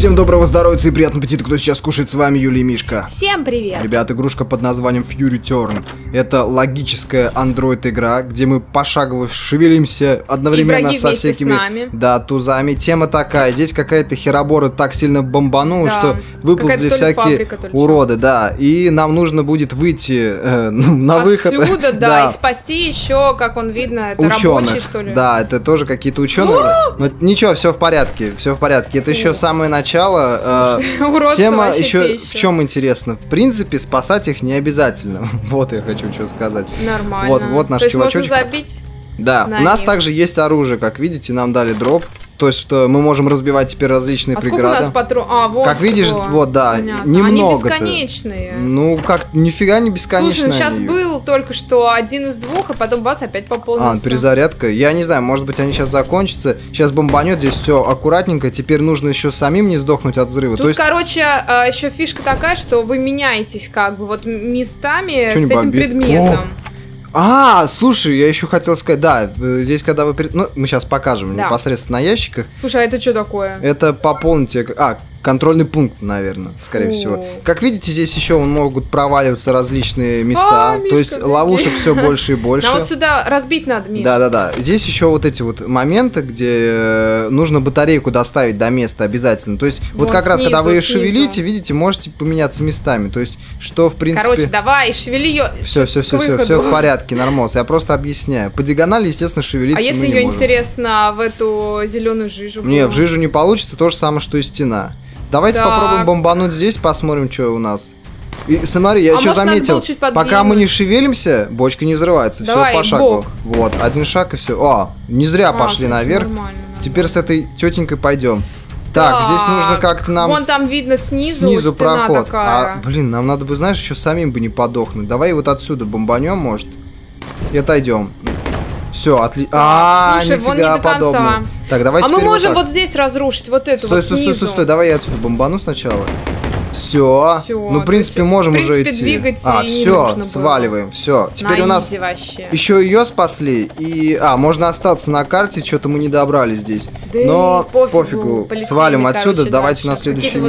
Всем доброго здоровья и приятного аппетита, кто сейчас кушает, с вами Юлия и Мишка. Всем привет! Ребят, игрушка под названием Fury Turn. Это логическая Android игра, где мы пошагово шевелимся одновременно со всякими тузами. Тема такая, здесь какая-то херобора так сильно бомбанула, что выползли всякие уроды, да. И нам нужно будет выйти на выход. Отсюда, да, и спасти еще, как он видно, это рабочие, что ли? Да, это тоже какие-то ученые. Но ничего, все в порядке, все в порядке. Это еще самое начало. Тема еще в чем интересно. В принципе, спасать их не обязательно. Вот я хочу что сказать. Нормально. Вот наш чувачочек. Можно забить. Да, у нас также есть оружие, как видите, нам дали дроп. То есть, что мы можем разбивать теперь различные преграды. Сколько у нас патронов? Вот. Как видишь, вот, да, немного. Они бесконечные. Ну, как, нифига не бесконечные. Слушай, сейчас был только что один из двух, и потом бац, опять пополнился. Перезарядка. Я не знаю, может быть, они сейчас закончатся. Сейчас бомбанет, здесь все аккуратненько. Теперь нужно еще самим не сдохнуть от взрыва. Тут, короче, еще фишка такая, что вы меняетесь как бы вот местами с этим предметом. Слушай, я еще хотел сказать, да, здесь когда вы... Ну, мы сейчас покажем непосредственно на ящиках. Слушай, а это что такое? Это пополните... контрольный пункт, наверное, скорее всего. Как видите, здесь еще могут проваливаться различные места. То есть ловушек все больше и больше. А вот сюда разбить надо, Миша. Да. Здесь еще вот эти вот моменты, где нужно батарейку доставить до места обязательно. То есть вот как раз, когда вы ее шевелите, видите, можете поменяться местами. То есть, что в принципе... Короче, давай, шевели ее. Все в порядке, нормально. Я просто объясняю. По диагонали, естественно, шевелиться мы не можем. А если ее, интересно, в эту зеленую жижу? Не, в жижу не получится, то же самое, что и стена. Давайте попробуем бомбануть здесь, посмотрим, что у нас. И смотри, я еще заметил, пока мы не шевелимся, бочка не взрывается. Все по шагу. Вот, один шаг и все. Не зря пошли наверх. Теперь с этой тетенькой пойдем. Так, здесь нужно как-то нам... Вон там видно снизу проход. Такая. Блин, нам надо бы, знаешь, еще самим бы не подохнуть. Давай вот отсюда бомбанем, может. И отойдем. Все, отлично. Слушай, вон не до конца. Так, давай мы можем вот здесь разрушить вот эту Стой, давай я отсюда бомбану сначала. Все. Ну, в принципе, можем уже идти. Все, сваливаем. Все. Теперь у нас еще ее спасли. И. Можно остаться на карте. Что-то мы не добрали здесь. Но пофигу. Свалим отсюда. Давайте на следующую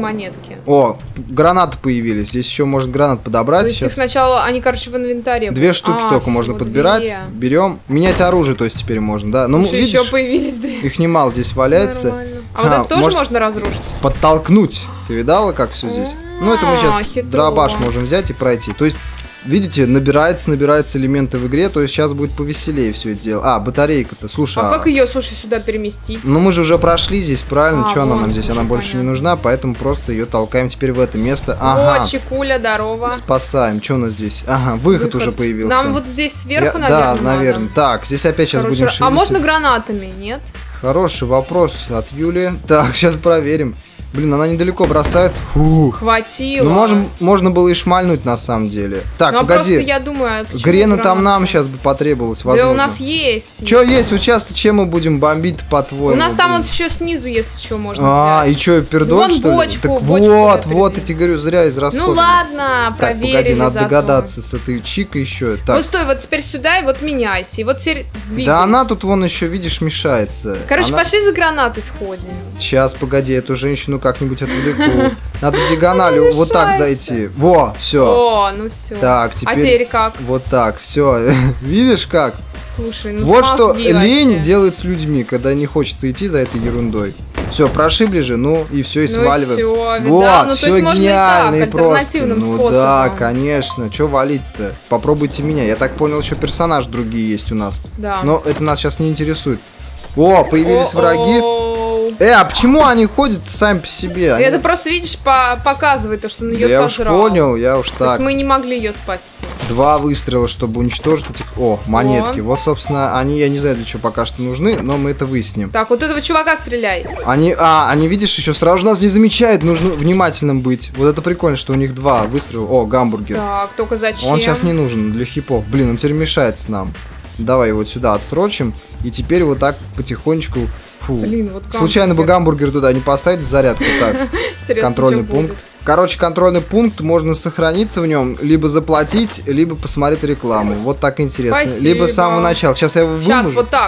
миссию. Гранаты появились. Здесь еще может гранат подобрать. Сейчас сначала они, короче, в инвентаре. 2 штуки только можно подбирать. Берем. Менять оружие, то есть теперь можно, да. Ну, видишь, еще появились. Их немало здесь валяется. А вот это тоже можно разрушить? Подтолкнуть. Ты видала, как все здесь? Ну, это мы сейчас дробаш можем взять и пройти. То есть, видите, набираются элементы в игре, то есть сейчас будет повеселее все это дело. Батарейка-то, слушай. Как ее, сюда переместить? Ну, мы же уже прошли здесь, правильно? Что она нам здесь? Она больше не нужна, поэтому просто ее толкаем теперь в это место. Чекуля, здорово. Спасаем. Что у нас здесь? Выход уже появился. Нам вот здесь сверху, наверное, Да, наверное. Так, здесь опять сейчас будем шевелиться. А можно гранатами, нет? Хороший вопрос от Юли. Так, сейчас проверим. Блин, она недалеко бросается. Хватило. Ну, можно было и шмальнуть на самом деле. Так, погоди. Просто я думаю, Грена там нам сейчас бы потребовалось, возможно. Да, у нас есть. Что есть? Вот сейчас-то чем мы будем бомбить, по-твоему? У нас там вот еще снизу, если что, можно взять. И что, пердоль, что ли? Бочку, так вот, я тебе говорю, зря израсходовали. Ну ладно, проверили. Так, погоди, надо догадаться с этой чикой еще. Так. Вот стой, вот теперь сюда и вот меняйся. И вот теперь двигай. Да она тут вон еще, видишь, мешается. Короче, пошли за гранатой сходим. Сейчас, погоди, эту женщину как-нибудь отвлеку. Надо диагональю вот так зайти. Во, все. Ну все. Так, теперь. А теперь как? Вот так, все. Видишь как? Слушай, вот что лень делает с людьми, когда не хочется идти за этой ерундой. Все, прошибли же, и все, и сваливаем. Вот, все гениально и просто. Ну да, конечно. Че валить-то? Попробуйте меня. Я так понял, еще персонаж другие есть у нас. Да. Но это нас сейчас не интересует. Появились враги. А почему они ходят сами по себе? Это просто, видишь, показывает то, что он ее сожрал. Я уж понял, я уж так. То есть мы не могли ее спасти. 2 выстрела, чтобы уничтожить этих... монетки. Вот, собственно, они, я не знаю, для чего пока что нужны, но мы это выясним. Так, вот этого чувака стреляй. Они, видишь, еще сразу нас не замечают, нужно внимательным быть. Вот это прикольно, что у них 2 выстрела. Гамбургер. Так, только зачем? Он сейчас не нужен для хипов. Блин, он теперь мешается нам. Давай его сюда отсрочим. И теперь вот так потихонечку... Блин, вот случайно бы гамбургер туда не поставить в зарядку, так. Контрольный пункт. Короче, контрольный пункт, можно сохраниться в нем, либо заплатить, либо посмотреть рекламу. Вот так интересно. Спасибо. Либо с самого начала. Сейчас я его вымажу. Сейчас вот так.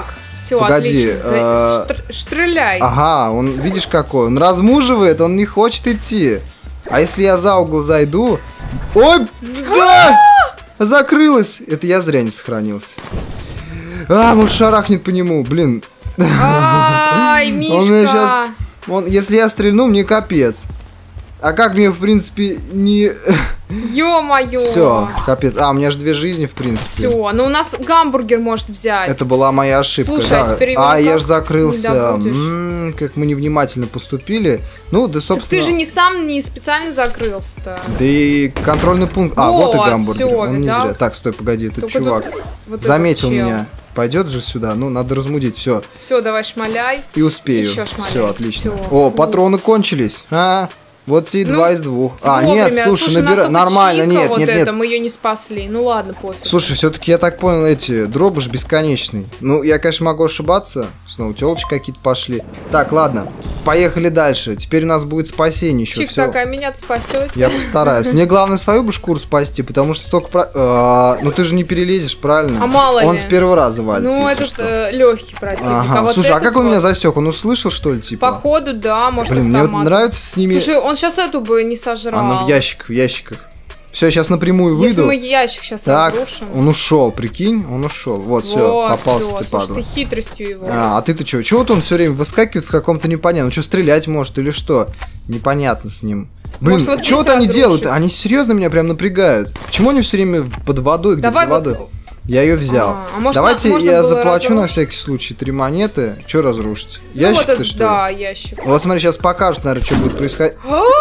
Все, погоди. Стреляй. Ага, он, видишь какой? Он размуживает, он не хочет идти. А если я за угол зайду... Ой, да! Закрылась. Это я зря не сохранился. Может шарахнет по нему, блин. Ай, Мишка. Если я стрельну, мне капец. А как мне, в принципе, не... Ё-моё. Все, капец. У меня же 2 жизни, в принципе. Все, ну у нас гамбургер может взять. Это была моя ошибка. Слушай, да. А теперь я же закрылся. Как мы невнимательно поступили. Ну, да, собственно... Так ты же не сам, не специально закрылся-то. Да и контрольный пункт... вот и гамбургер. Всё, он не зря. Так, стой, погоди, этот только чувак вот заметил меня. Пойдет же сюда, ну, надо размудить, все. Все, давай шмаляй. И успею. Все, отлично. О, патроны кончились. Вот и 2 из 2. Нет, слушай, набирай. Нормально, нет. Мы ее не спасли. Ну ладно, пофиг. Слушай, все-таки я так понял, эти дробыш бесконечный. Ну, я, конечно, могу ошибаться. Снова телочки какие-то пошли. Так, ладно. Поехали дальше. Теперь у нас будет спасение еще. Чик такая, меня спасете. Я постараюсь. Мне главное свою бы шкуру спасти, потому что только... Ну ты же не перелезешь, правильно? А мало ли. Он с первого раза валится. Ну, этот легкий противник. Слушай, а как он меня засек? Он услышал, что ли, типа? Походу, да, может, блин, мне вот нравится с ними... Слушай, он сейчас эту бы не сожрал. Она в ящиках. Все, я сейчас напрямую выйду. Если мы ящик сейчас разрушим. Он ушел, прикинь, он ушел. Вот, все, попался ты, падла. Слушай, ты хитростью его. А ты-то чего? Чего вот он все время выскакивает в каком-то непонятном? Он что, стрелять может или что? Непонятно с ним. Блин, вот что вот они делают? Они серьезно меня прям напрягают. Почему они все время под водой, где-то за водой? Я ее взял. Давайте я заплачу на всякий случай 3 монеты. Что разрушить? Ящик-то, что ли? Да, ящик. Вот смотри, сейчас покажут, наверное, что будет происходить.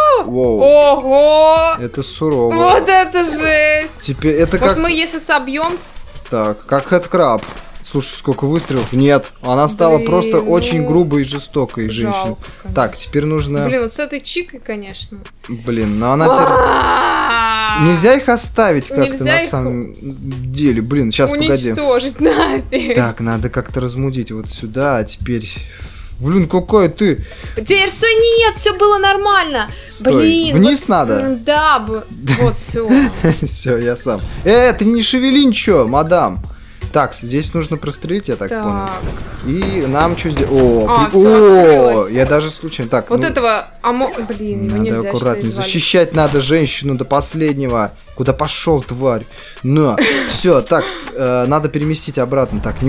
Ого! Это сурово. Вот это жесть! Теперь это как... Может, мы если собьем... Так, как хэдкраб. Слушай, сколько выстрелов. Нет, она стала просто очень грубой и жестокой женщиной. Так, теперь нужно... Блин, вот с этой чикой, конечно. Блин, но она теперь... Нельзя их оставить как-то на самом деле. Блин, сейчас погоди. Уничтожить нафиг. Так, надо как-то размудить вот сюда, а теперь... Блин, какая ты... Теперь все нет, все было нормально. Стой. Блин. Вниз надо? Да, вот все. Все, я сам. Ты не шевели ничего, мадам. Так, здесь нужно прострелить, я так понял. И нам что здесь... Я даже случайно... Так, вот этого... Блин, его нельзя надо аккуратнее. Защищать надо женщину до последнего. Куда пошел, тварь? На. Все, так, надо переместить обратно. Так,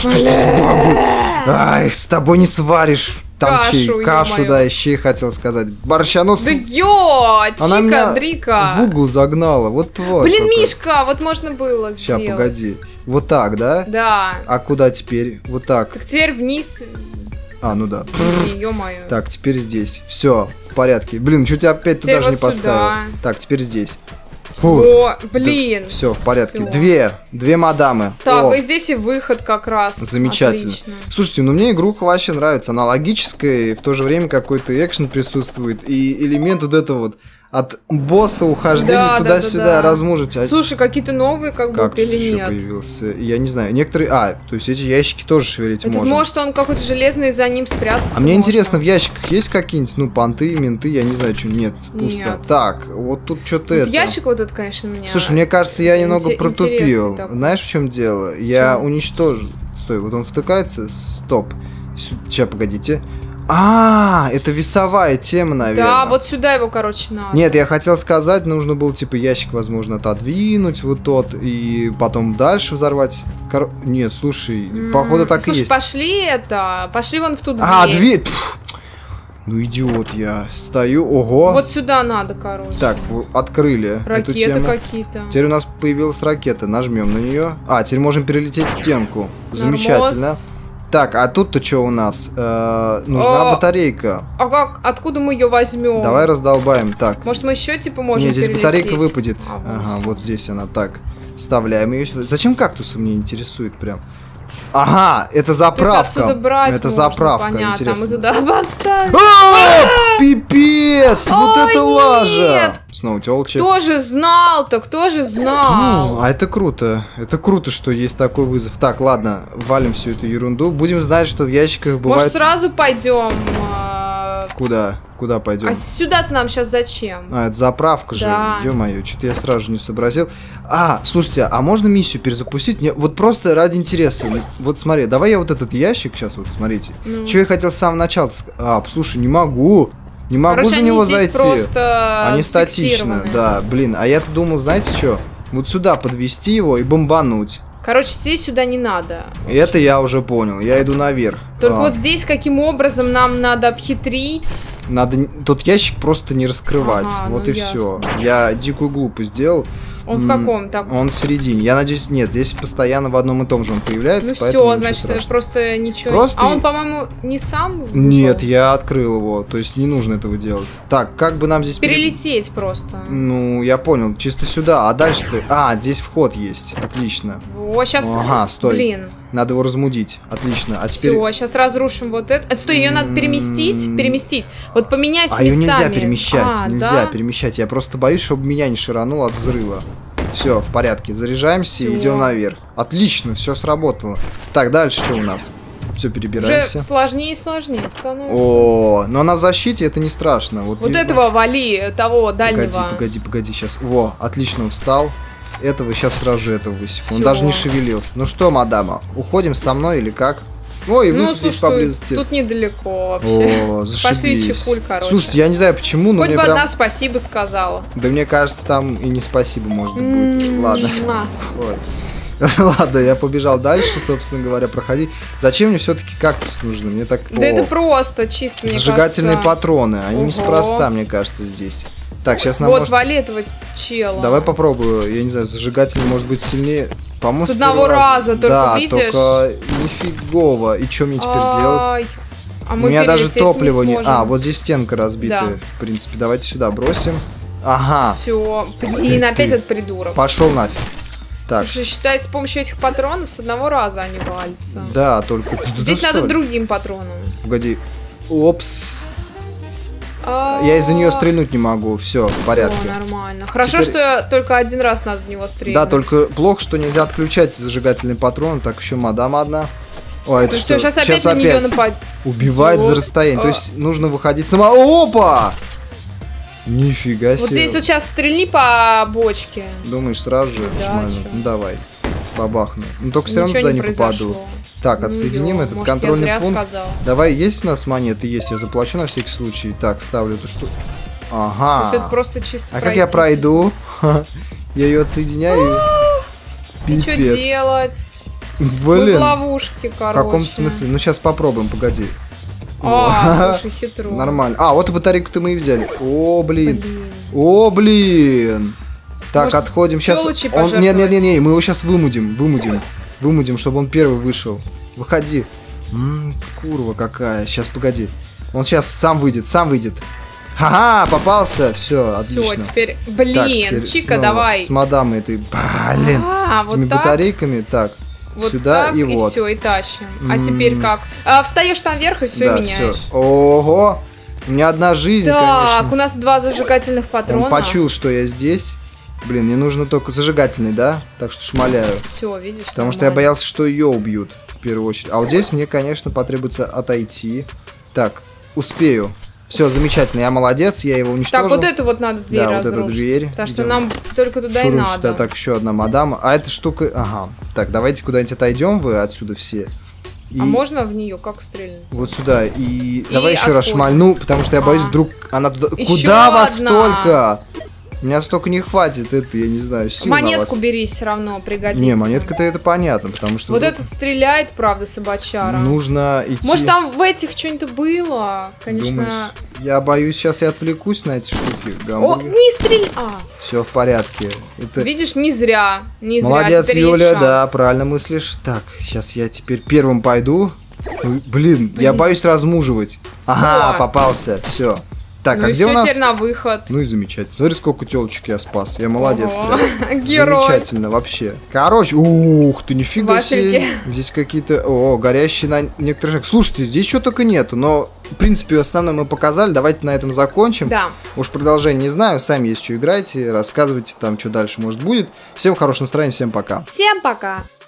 с тобой не сваришь. Там кашу, да, щей хотел сказать. Борщану. Да Чика, меня Дрика. В угол загнала, вот тварь. Блин, Мишка, вот можно было сделать. Сейчас, погоди. Вот так, да? Да. А куда теперь? Вот так. Так теперь вниз. Ну да. Ё-моё. Так, теперь здесь. Все, в порядке. Блин, чуть тебя опять туда же не поставил. Так, теперь здесь. Блин. Да, все, в порядке. Две мадамы. Так, и здесь и выход как раз. Замечательно. Отлично. Слушайте, мне игруха вообще нравится. Она логическая, и в то же время какой-то экшен присутствует. И элемент вот этого вот от босса ухождения туда-сюда размужить. Слушай, какие-то новые как будто или нет? Появился. Я не знаю. Некоторые... то есть эти ящики тоже шевелить можно. Может, он какой-то железный за ним спрятался. А мне интересно, в ящиках есть какие-нибудь, понты, менты, я не знаю, что нет. Пусто. Нет. Так, вот тут что-то это. Ящик вот этот, конечно, меня... Слушай, мне кажется, я немного протупил. Знаешь, в чем дело? Я уничтожил... Стой, вот он втыкается. Стоп. Сейчас, погодите. Это весовая тема, наверное. Да, вот сюда его, короче, надо. Нет, я хотел сказать, нужно было, типа, ящик, возможно, отодвинуть вот тот, и потом дальше взорвать. Нет, слушай, походу так и есть. Слушай, пошли вон в ту дверь. Дверь! Ну, идиот я. Стою, ого. Вот сюда надо, короче. Так, открыли ракеты какие-то. Теперь у нас появилась ракета, нажмем на нее. Теперь можем перелететь стенку. Замечательно. Так, а тут-то что у нас? Нужна батарейка. А откуда мы ее возьмем? Давай раздолбаем. Так. Может, мы еще типа можем здесь перелететь? Батарейка выпадет. Вот здесь она. Так, вставляем ее сюда. Зачем кактусы мне интересует прям? Это заправка. Это заправка, интересно. А мы туда поставим. Пипец! Вот это лажа! Снова тёлчик. Кто же знал-то? Кто же знал? Это круто. Это круто, что есть такой вызов. Так, ладно, валим всю эту ерунду. Будем знать, что в ящиках бывает... Может, сразу пойдем? Куда? Куда пойдем? А сюда-то нам сейчас зачем? А, это заправка же. Ё-моё, что-то я сразу же не сообразил. А, слушайте, а можно миссию перезапустить? Мне вот просто ради интереса. Вот смотри, давай я вот этот ящик сейчас, вот смотрите. Что я хотел с самого начала? А, слушай, не могу. Не могу за него зайти. Они статичны, да, блин. А я-то думал, знаете что? Вот сюда подвести его и бомбануть. Короче, здесь сюда не надо. Это я уже понял. Я иду наверх. Только вот здесь каким образом нам надо обхитрить? Надо тот ящик просто не раскрывать. Вот и все. Я дикую глупость сделал. Он в каком? Так? Он в середине. Я надеюсь, нет, здесь постоянно в одном и том же он появляется. Ну все, значит, просто ничего. Просто... А он, по-моему, не сам вышел? Нет, я открыл его. То есть не нужно этого делать. Так, как бы нам здесь... Перелететь просто. Ну, я понял. Чисто сюда. А дальше-то... А, здесь вход есть. Отлично. О, сейчас... Ага, стой. Блин. Надо его размудить. Отлично. А теперь... Все, сейчас разрушим вот это. Стой, ее надо переместить. Вот поменяйся местами. А ее нельзя перемещать. Нельзя перемещать. Я просто боюсь, чтобы меня не ширануло от взрыва. Все, в порядке. Заряжаемся и идем наверх. Отлично, все сработало. Так, дальше что у нас? Все, перебираемся. Уже сложнее и сложнее становится. О, но она в защите, это не страшно. Вот этого вали, того дальнего. Погоди, сейчас. Во, отлично, он встал. Этого сейчас сразу же этого высеку. Он даже не шевелился. Ну что, мадама, уходим со мной или как? Ой, вы здесь поблизости. Тут недалеко вообще. О, зашибись. Пошли чехуль, короче. Слушайте, я не знаю почему, но хоть мне бы прям... одна спасибо сказала. Да мне кажется, там и не спасибо может быть. Ладно. Ладно, я побежал дальше, собственно говоря, проходить. Зачем мне все-таки кактус нужно? Мне так... Да это просто чисто, мне зажигательные патроны, они неспроста, мне кажется, здесь. Так, сейчас нам вот, вали этого чела. Давай попробую, я не знаю, зажигательный может быть сильнее. С одного раза, только да, видишь? только нифигово. И что мне теперь делать? У меня даже топлива не... А, вот здесь стенка разбитая. В принципе, давайте сюда бросим. Ага. Все, блин, опять этот придурок. Пошел нафиг. Так. Слушай, считай, с помощью этих патронов с одного раза они валятся. Да, только... Здесь надо другим патроном. Погоди. Опс. Я из-за нее стрельнуть не могу. Все, в порядке. Нормально. Хорошо, что только один раз надо в него стрелять. Да, только плохо, что нельзя отключать зажигательный патрон. Так, еще мадама одна. Ой, это что? Сейчас опять на нее нападет. Убивает за расстояние. То есть нужно выходить сама. Опа! Нифига себе. Вот здесь вот сейчас стрельни по бочке. Думаешь, сразу же? Да, ну давай. Бабахну. Ну только все равно туда не попаду. Так, отсоединим этот контрольный пункт. Давай, есть у нас монеты? Есть, я заплачу на всякий случай. Так, ставлю эту штуку. Ага. То есть это просто чисто пройти. Как я пройду? Я ее отсоединяю. И что делать? Блин. Мы в ловушке, короче. В каком смысле? Ну сейчас попробуем, погоди. Слушай, хитро. Нормально. А, вот и батарейку-то мы и взяли. О, блин. О, блин. Так, может, отходим. Сейчас. Не, мы его сейчас вымудим, чтобы он первый вышел. Выходи. Курва какая. Сейчас, погоди. Он сейчас сам выйдет. Ха-ха, попался. Все, отлично. Все, теперь, блин, так, Чика, давай. С мадамой этой, блин, с этими батарейками. Так, вот сюда так, и вот. Все, и тащим. А теперь как? Встаешь там вверх и все меняешь. Всё. Ого. У меня одна жизнь, конечно. Так, у нас 2 зажигательных патрона. Он почуял, что я здесь. Блин, мне нужно только зажигательный, да? Так что шмаляю. Все, видишь? Потому что я боялся, что ее убьют в первую очередь. А вот здесь мне, конечно, потребуется отойти. Так, успею. Все, замечательно, я молодец, я его уничтожил. Так, вот эту вот надо дверь разрушить. Вот эту дверь. Потому что нам только туда и надо. Сюда. Так, еще одна мадама. А эта штука... Ага. Так, давайте куда-нибудь отойдем вы отсюда все. А можно в нее как стрельнуть? Вот сюда. И давай еще раз шмальну, потому что я боюсь, вдруг она туда... Еще куда вас столько? У меня столько не хватит, это, я не знаю, сил монетку бери, все равно пригодится. Не, монетка-то это понятно, потому что... Вот это стреляет, правда, собачара. Нужно идти... Может, там в этих что-нибудь было? Конечно... Думаешь? Я боюсь, сейчас я отвлекусь на эти штуки. О, не стреляй! Все в порядке. Это... Видишь, не зря. Молодец, Юля, да, правильно мыслишь. Так, сейчас я теперь первым пойду. Блин, я боюсь размуживать. Ага, попался, все. Так, ну а и где у нас... теперь на выход. Ну и замечательно. Смотри, сколько телочек я спас. Я молодец. Герой. Замечательно вообще. Короче, ух ты, нифига себе. Здесь какие-то... О, горящие на некоторых... Слушайте, здесь что только нету, но... В принципе, основное мы показали. Давайте на этом закончим. Да. Уж продолжение не знаю. Сами есть что играйте. Рассказывайте там, что дальше может будет. Всем хорошего настроения, всем пока. Всем пока.